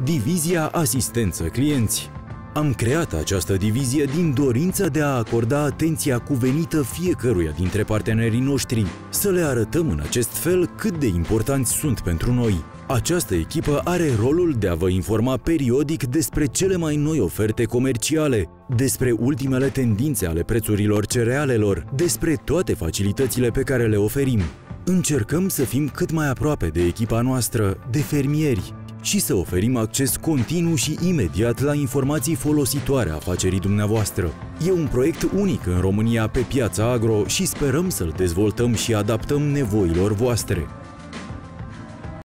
Divizia Asistență Clienți. Am creat această divizie din dorința de a acorda atenția cuvenită fiecăruia dintre partenerii noștri, să le arătăm în acest fel cât de importanți sunt pentru noi. Această echipă are rolul de a vă informa periodic despre cele mai noi oferte comerciale, despre ultimele tendințe ale prețurilor cerealelor, despre toate facilitățile pe care le oferim. Încercăm să fim cât mai aproape de echipa noastră, de fermieri, și să oferim acces continuu și imediat la informații folositoare afacerii dumneavoastră. E un proiect unic în România pe piața agro și sperăm să-l dezvoltăm și adaptăm nevoilor voastre.